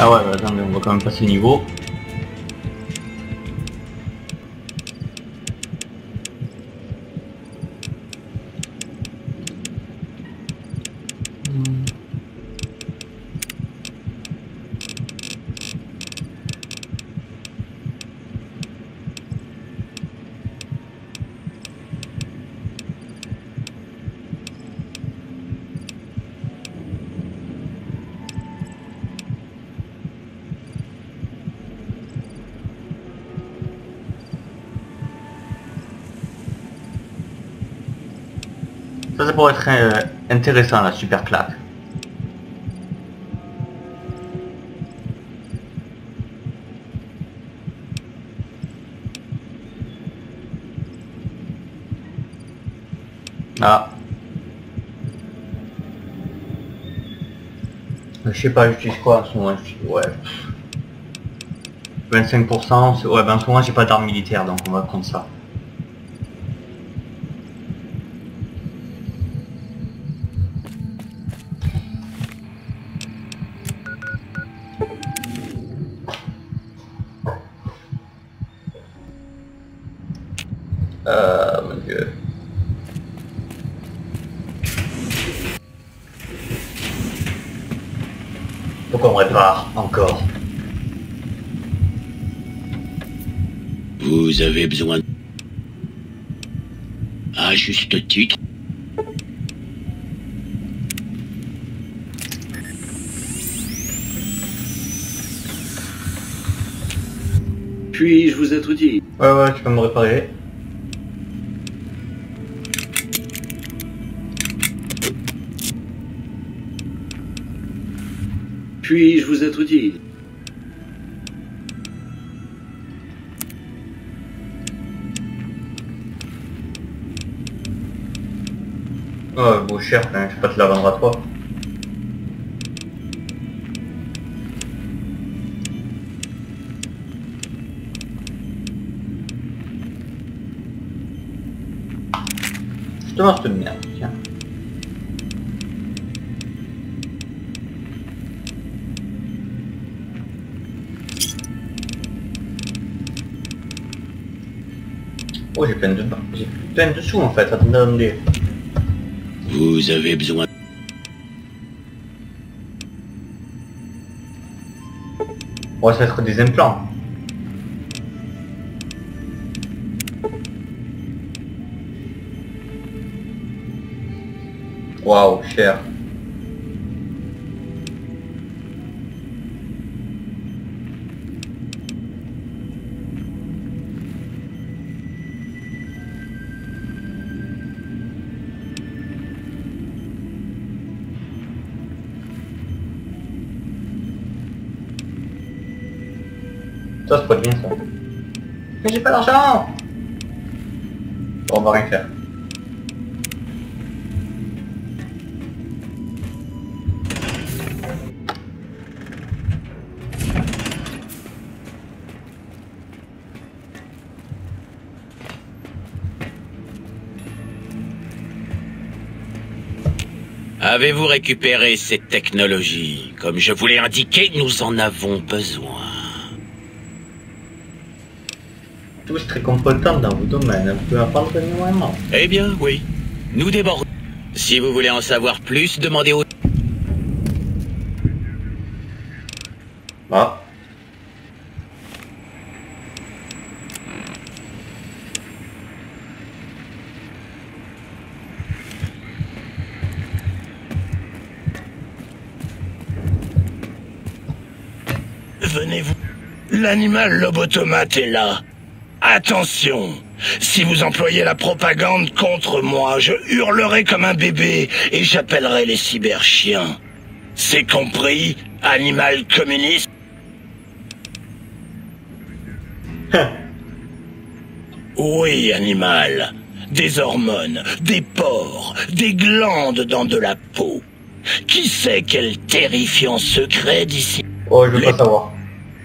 Ah ouais, bah attendez, on va quand même passer le niveau. Ça pourrait être intéressant, la super claque. Ah. Je sais pas, j'utilise quoi en ce moment? Ouais. 25%, ouais, ben en ce moment j'ai pas d'arme militaire, donc on va prendre ça. Mon dieu. Faut qu'on répare, encore. Vous avez besoin... À juste titre. Puis-je vous être utile? Ouais, tu peux me réparer. Puis-je vous être utile? Oh, beau cher, hein, je vais pas te la vendre à toi. Je te mange de merde, tiens. Oh, j'ai plein de sous en fait, attendez. Vous avez besoin... Ouais, ça va être des implants. Waouh, cher. Ça se pourrait bien ça. Mais j'ai pas d'argent. Bon, on va rien faire. Avez-vous récupéré cette technologie? Comme je vous l'ai indiqué, nous en avons besoin. Tous très compétents dans vos domaines, peu apprendre énormément. Eh bien, oui. Nous débordons. Si vous voulez en savoir plus, demandez au... Ah. Venez-vous. L'animal lobotomate est là. Attention. Si vous employez la propagande contre moi, je hurlerai comme un bébé et j'appellerai les cyberchiens. C'est compris, animal communiste? Oui, animal. Des hormones, des pores, des glandes dans de la peau. Qui sait quel terrifiant secret d'ici? Oh, je veux pas savoir.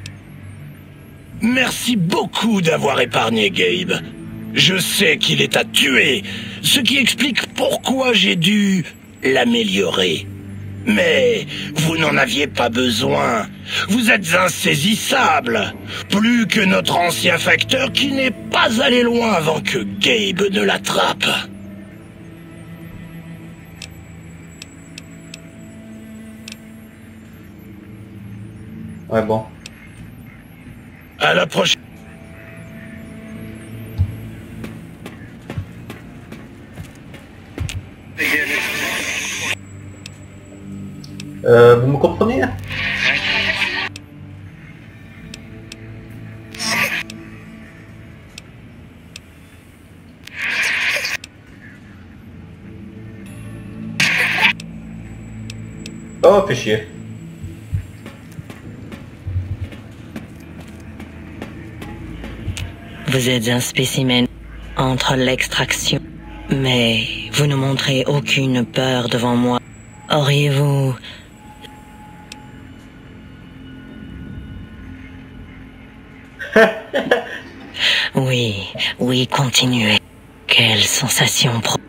Merci beaucoup d'avoir épargné Gabe. Je sais qu'il est à tuer, ce qui explique pourquoi j'ai dû l'améliorer. Mais vous n'en aviez pas besoin. Vous êtes insaisissable. Plus que notre ancien facteur qui n'est pas allé loin avant que Gabe ne l'attrape. Ouais, bon. À la prochaine. Vous me comprenez? Oh, fais chier. Vous êtes un spécimen entre l'extraction, mais vous ne montrez aucune peur devant moi. Auriez-vous... Oui, continuez. Quelle sensation pro...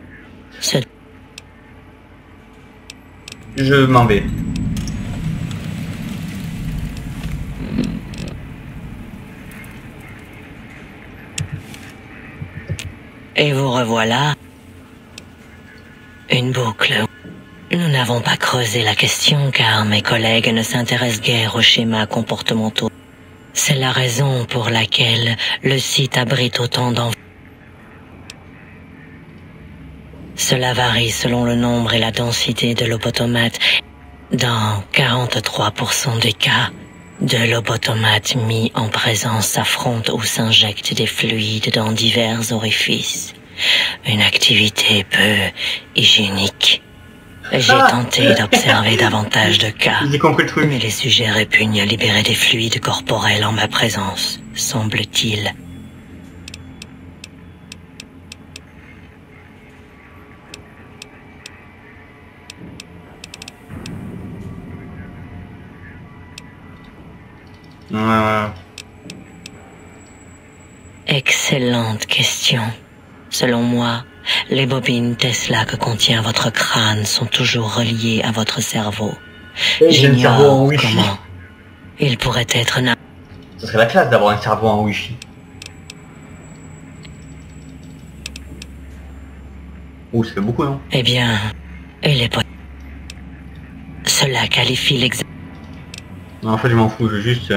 Je m'en vais. Et vous revoilà. Une boucle. Nous n'avons pas creusé la question car mes collègues ne s'intéressent guère aux schémas comportementaux. C'est la raison pour laquelle le site abrite autant d'enfants. Cela varie selon le nombre et la densité de lobotomates. Dans 43% des cas, de lobotomates mis en présence s'affrontent ou s'injectent des fluides dans divers orifices. Une activité peu hygiénique. J'ai tenté d'observer davantage de cas, J'ai compris le truc. mais les sujets répugnent à libérer des fluides corporels en ma présence, semble-t-il. Excellente question. Selon moi, les bobines Tesla que contient votre crâne sont toujours reliées à votre cerveau. J'ai un cerveau en Wi-Fi. Comment il pourrait être... Ce serait la classe d'avoir un cerveau en Wi-Fi. Ouh, ça fait beaucoup, non? Eh bien, il est possible. Cela qualifie l'examen. Non, en fait, je m'en fous, je veux juste...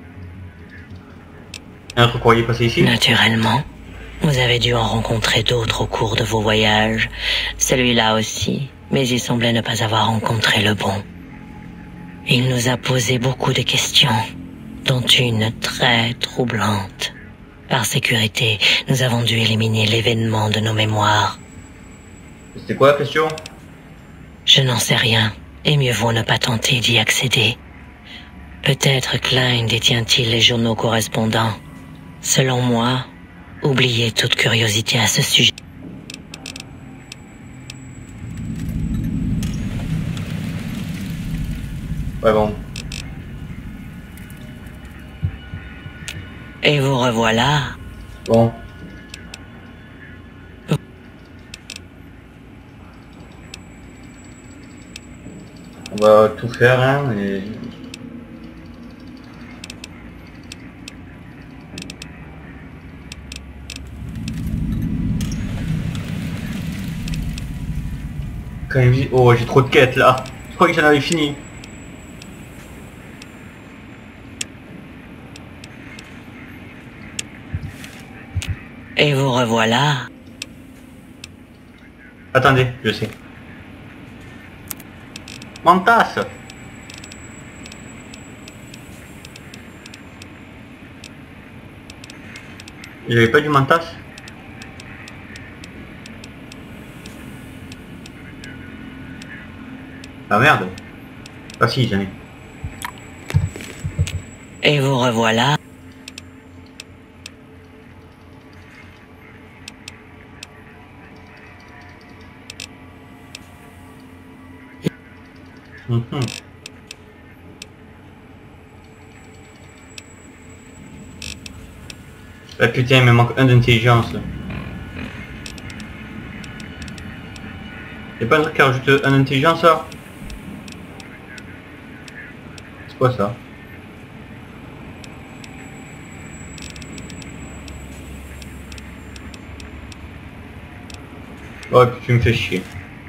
Un autre courrier passé ici? Naturellement. Vous avez dû en rencontrer d'autres au cours de vos voyages. Celui-là aussi, mais il semblait ne pas avoir rencontré le bon. Il nous a posé beaucoup de questions, dont une très troublante. Par sécurité, nous avons dû éliminer l'événement de nos mémoires. C'était quoi la question? Je n'en sais rien, et mieux vaut ne pas tenter d'y accéder. Peut-être Klein détient-il les journaux correspondants. Selon moi, oubliez toute curiosité à ce sujet. Ouais, bon. Et vous revoilà. Bon. On va tout faire, hein, et... Oh, j'ai trop de quêtes, là. Je crois que j'en avais fini. Et vous revoilà. Attendez, je sais. Mantas! J'avais pas du Mantas? Ah merde. Ah si, j'en ai. Et vous revoilà. Ah putain, il me manque un d'intelligence. Y'a pas un truc qui rajoute un d'intelligence là? quoi ça? Oh, puis tu me fais chier.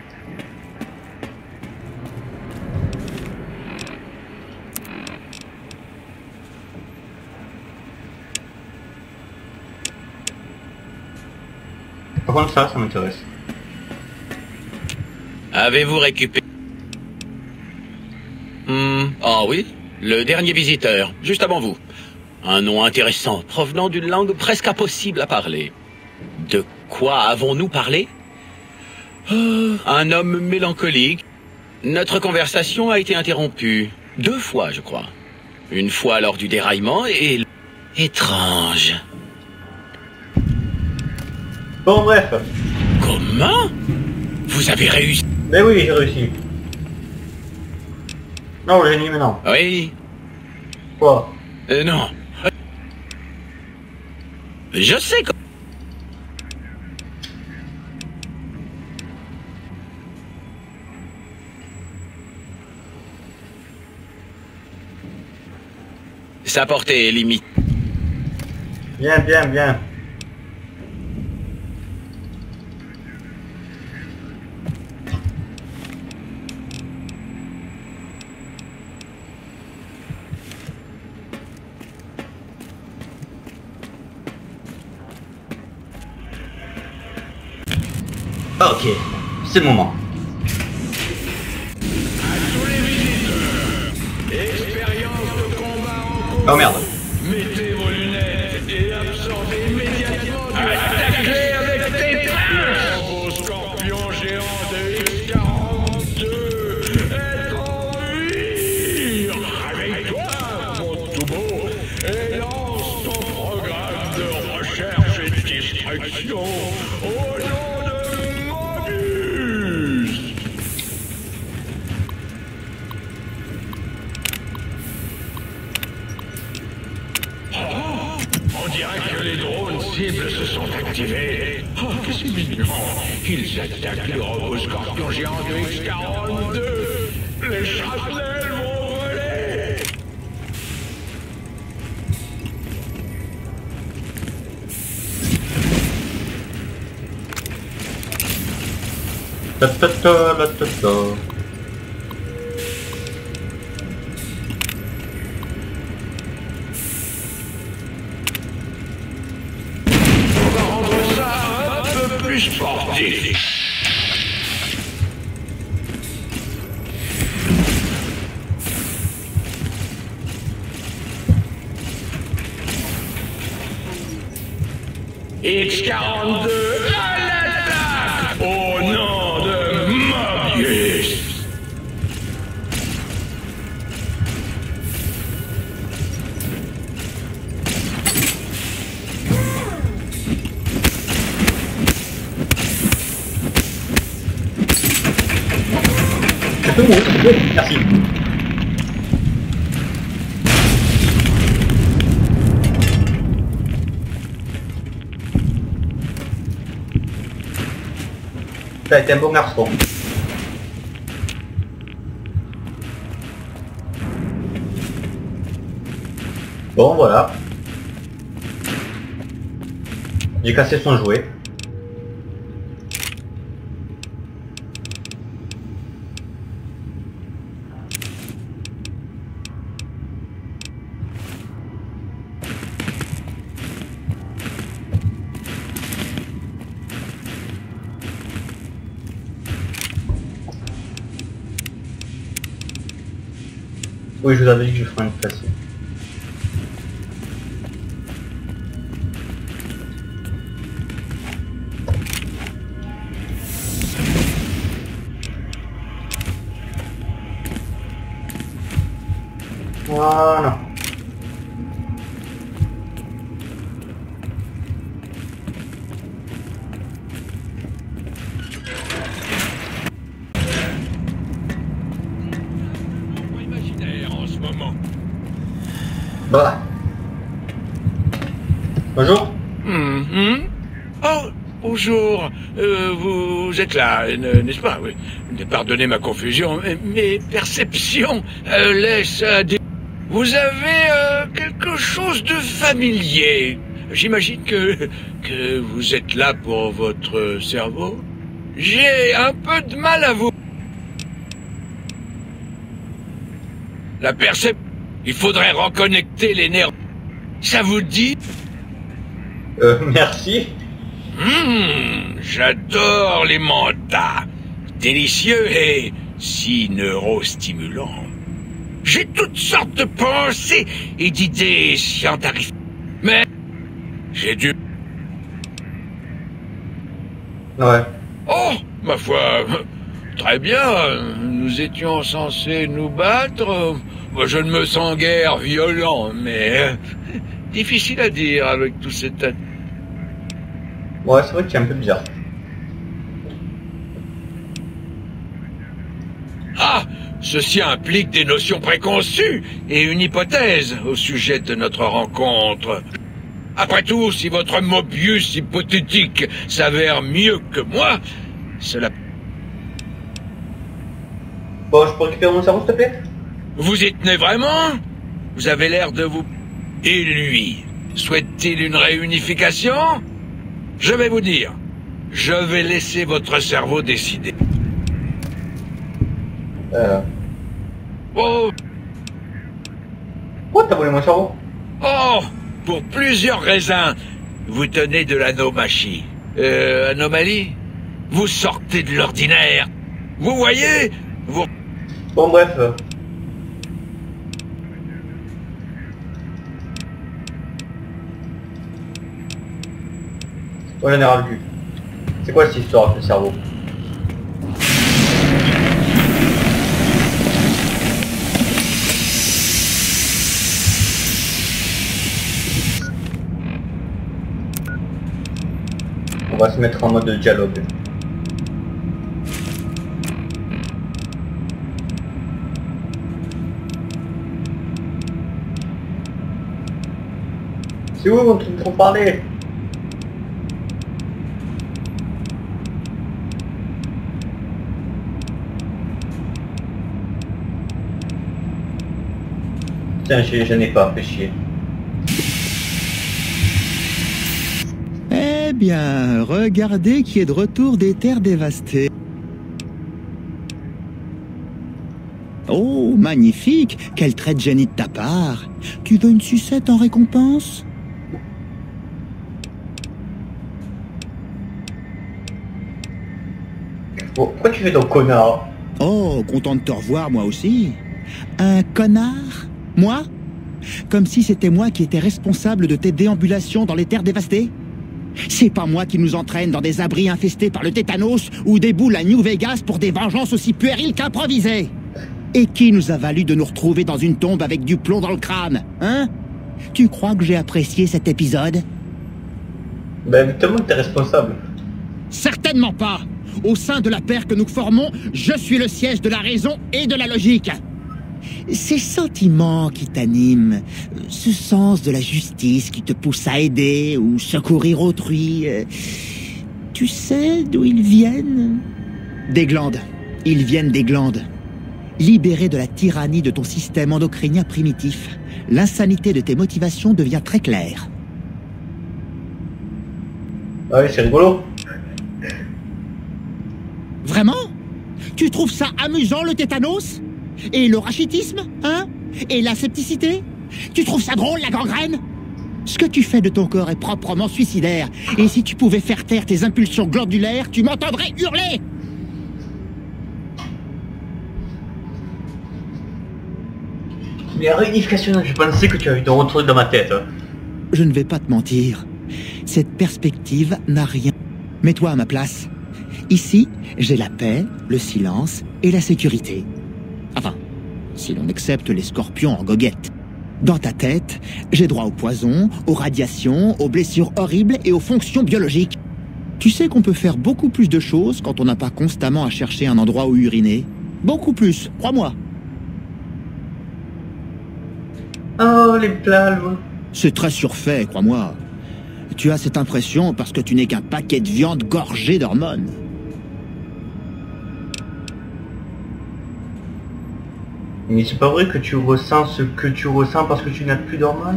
Par contre ça m'intéresse. Avez-vous récupéré... Ah oui, le dernier visiteur, juste avant vous. Un nom intéressant, provenant d'une langue presque impossible à parler. De quoi avons-nous parlé? Un homme mélancolique. Notre conversation a été interrompue 2 fois, je crois. Une fois lors du déraillement et... Étrange. Bon bref. Comment? Vous avez réussi? Mais oui, j'ai réussi. Non, génie, mais non. Oui. Quoi? Non. Je sais que... Sa portée est limitée. Bien, bien, bien. Ok, c'est le moment. Oh merde. Mettez vos lunettes et absorbez immédiatement du attaquez avec tes pinces. Vos scorpions géants de X-42 est en vire. Réveille-toi, mon tout beau, et lance ton programme de recherche et de destruction au nom de Mobius. On dirait que les drones cibles se sont activés. Oh, que c'est mignon. Ils attaquent les robots scorpions géants de X-42. Les shrapnels vont voler. Ta ta ta la ta ta. Plus sportif. X-42 à l'attaque au nom de Mobius. Merci. T'as été un bon garçon. Bon voilà. J'ai cassé son jouet. Oui, je vous avais dit que je ferais une place. Voilà. Bah. Bonjour. Oh, bonjour. Vous êtes là, n'est-ce pas? Oui. Pardonnez ma confusion, mais mes perceptions laissent à Vous avez quelque chose de familier. J'imagine que vous êtes là pour votre cerveau. J'ai un peu de mal à vous... La perception... Il faudrait reconnecter les nerfs. Ça vous dit? Merci. J'adore les mandas. Délicieux et si neurostimulants. J'ai toutes sortes de pensées et d'idées scientifiques. Mais j'ai dû... Ouais. Oh, ma foi, très bien. Nous étions censés nous battre. Moi, je ne me sens guère violent, mais difficile à dire avec tout cet... Ouais, c'est vrai que c'est un peu bizarre. Ah, ceci implique des notions préconçues et une hypothèse au sujet de notre rencontre. Après tout, si votre Mobius hypothétique s'avère mieux que moi, cela... Bon, je peux récupérer mon cerveau, s'il te plaît? Vous y tenez vraiment? Vous avez l'air de vous... Et lui, souhaite-t-il une réunification? Je vais vous dire, je vais laisser votre cerveau décider. Oh, Pourquoi t'as volé mon cerveau? oh, pour plusieurs raisons. Vous tenez de l'anomachie. Anomalie? Vous sortez de l'ordinaire. Vous voyez? Vous... Bon, bref. Oh, j'en ai ras le cul. C'est quoi cette histoire avec le cerveau? On va se mettre en mode dialogue. C'est où on trouve pour parler? Tiens, je n'ai pas, fait chier. Eh bien, regardez qui est de retour des terres dévastées. Oh, magnifique! Quel trait de génie de ta part! Tu veux une sucette en récompense? Bon, pourquoi tu fais ton connard? Oh, content de te revoir, moi aussi. Un connard? Moi? Comme si c'était moi qui étais responsable de tes déambulations dans les terres dévastées? C'est pas moi qui nous entraîne dans des abris infestés par le tétanos ou déboule à New Vegas pour des vengeances aussi puériles qu'improvisées. Et qui nous a valu de nous retrouver dans une tombe avec du plomb dans le crâne, hein? Tu crois que j'ai apprécié cet épisode? Ben évidemment que t'es responsable. Certainement pas! Au sein de la paire que nous formons, je suis le siège de la raison et de la logique. Ces sentiments qui t'animent, ce sens de la justice qui te pousse à aider ou secourir autrui, tu sais d'où ils viennent? Des glandes. Ils viennent des glandes. Libéré de la tyrannie de ton système endocrinien primitif, l'insanité de tes motivations devient très claire. Ah oui, c'est rigolo. Vraiment? Tu trouves ça amusant, le tétanos? Et le rachitisme, hein? Et la scepticité? Tu trouves ça drôle, la gangrène? Ce que tu fais de ton corps est proprement suicidaire. Et si tu pouvais faire taire tes impulsions glandulaires, tu m'entendrais hurler! Mais la réunification, je pensais que tu avais ton retour dans ma tête. Je ne vais pas te mentir. Cette perspective n'a rien. Mets-toi à ma place. Ici, j'ai la paix, le silence et la sécurité. Enfin, si l'on accepte les scorpions en goguette. Dans ta tête, j'ai droit au poison, aux radiations, aux blessures horribles et aux fonctions biologiques. Tu sais qu'on peut faire beaucoup plus de choses quand on n'a pas constamment à chercher un endroit où uriner. Beaucoup plus, crois-moi. Oh, les palmes. C'est très surfait, crois-moi. Tu as cette impression parce que tu n'es qu'un paquet de viande gorgé d'hormones. Mais c'est pas vrai que tu ressens ce que tu ressens parce que tu n'as plus d'hormones?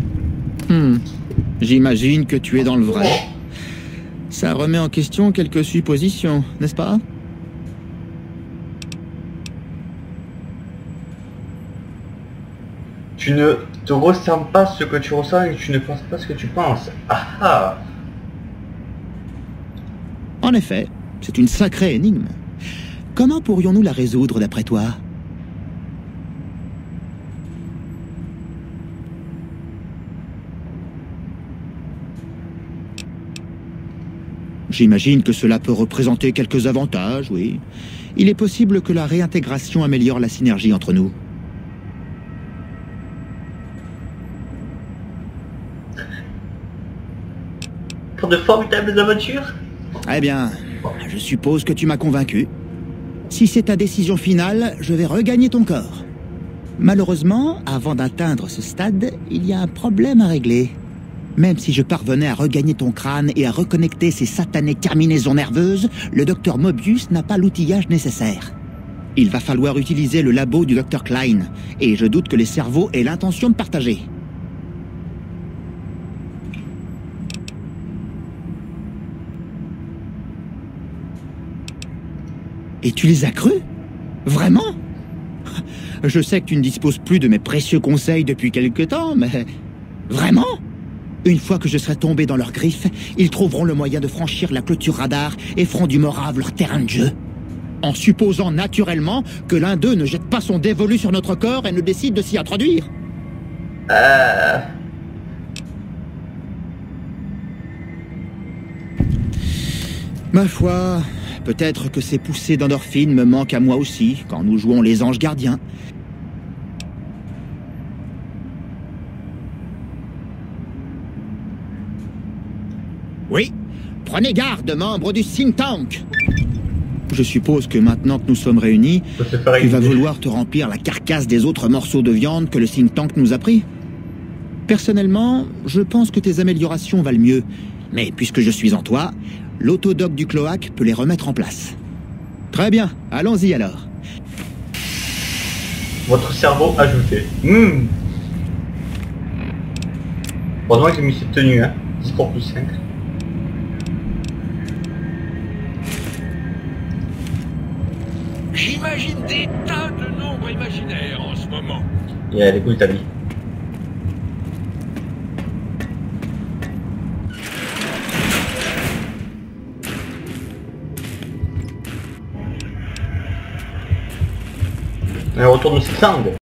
J'imagine que tu es dans le vrai. Ça remet en question quelques suppositions, n'est-ce pas? Tu ne te ressens pas ce que tu ressens et tu ne penses pas ce que tu penses. Ah ah! En effet, c'est une sacrée énigme. Comment pourrions-nous la résoudre d'après toi? J'imagine que cela peut représenter quelques avantages, oui. Il est possible que la réintégration améliore la synergie entre nous. Pour de formidables aventures? Eh bien, je suppose que tu m'as convaincu. Si c'est ta décision finale, je vais regagner ton corps. Malheureusement, avant d'atteindre ce stade, il y a un problème à régler. Même si je parvenais à regagner ton crâne et à reconnecter ces satanées terminaisons nerveuses, le docteur Mobius n'a pas l'outillage nécessaire. Il va falloir utiliser le labo du docteur Klein, et je doute que les cerveaux aient l'intention de partager. Et tu les as crus? Vraiment? Je sais que tu ne disposes plus de mes précieux conseils depuis quelque temps, mais... Vraiment? Une fois que je serai tombé dans leurs griffes, ils trouveront le moyen de franchir la clôture radar et feront du Morave leur terrain de jeu. En supposant naturellement que l'un d'eux ne jette pas son dévolu sur notre corps et ne décide de s'y introduire. Ma foi, peut-être que ces poussées d'endorphine me manquent à moi aussi, quand nous jouons les anges gardiens. Oui, prenez garde, membres du think tank. Je suppose que maintenant que nous sommes réunis, tu vas vouloir te remplir la carcasse des autres morceaux de viande que le think tank nous a pris. Personnellement, je pense que tes améliorations valent mieux. Mais puisque je suis en toi, l'autodoc du cloaque peut les remettre en place. Très bien, allons-y alors. Votre cerveau ajouté. Heureusement que j'ai mis cette tenue, hein. 10 pour plus 5. J'imagine des tas de nombres imaginaires en ce moment. Et elle est cool ta vie. On retourne au stand.